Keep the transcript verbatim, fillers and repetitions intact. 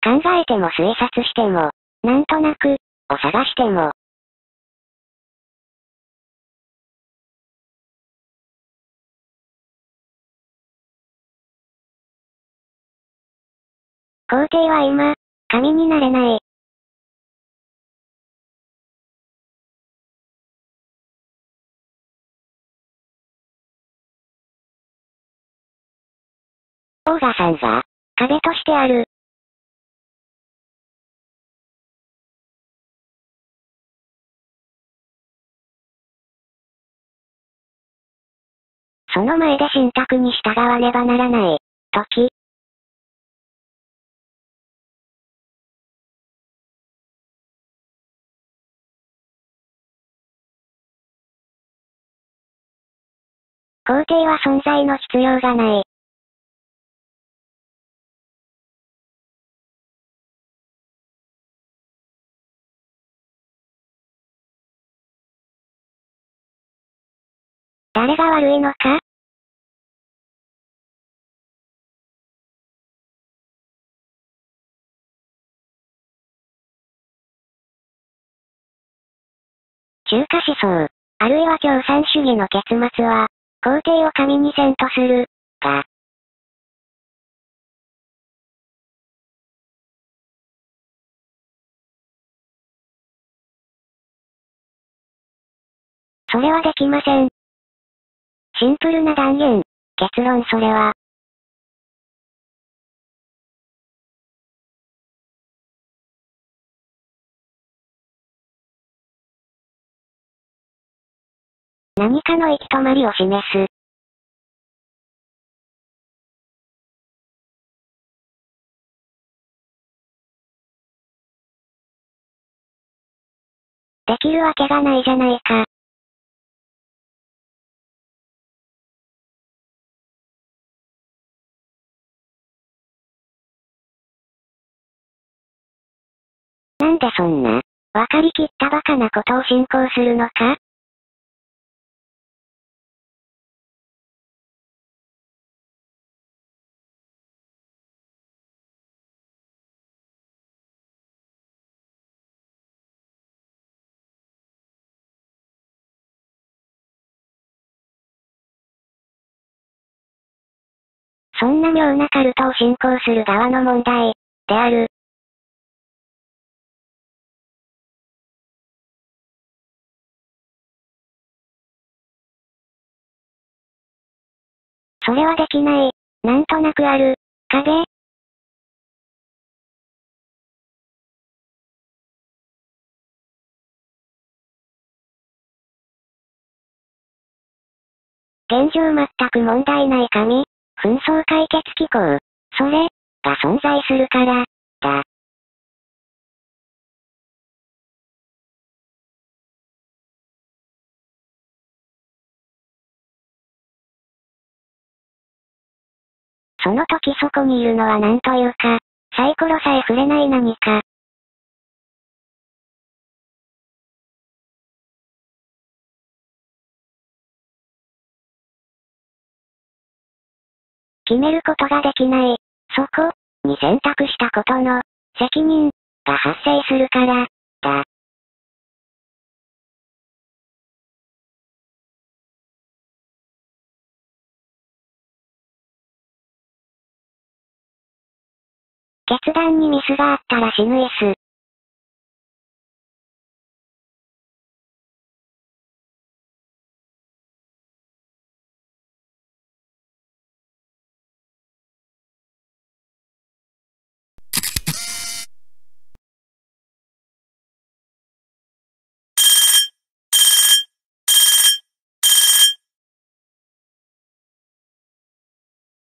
考えても推察しても、なんとなく、を探しても。皇帝は今、神になれない。王がさん座、壁としてある。その前で神託に従わねばならない、時。皇帝は存在の必要がない。誰が悪いのか？中華思想、あるいは共産主義の結末は、皇帝を神にせんとする、が、それはできません。シンプルな断言。結論それは。何かの行き止まりを示す。できるわけがないじゃないか。なんでそんな、わかりきったバカなことを信仰するのか？そんな妙なカルトを信仰する側の問題、である。それはできない。なんとなくある。壁。現状全く問題ない神、紛争解決機構、それ、が存在するから、だ。その時そこにいるのは何というか、サイコロさえ触れない何か。決めることができない。そこ、に選択したことの、責任、が発生するから、だ。決断にミスがあったら死ぬイス。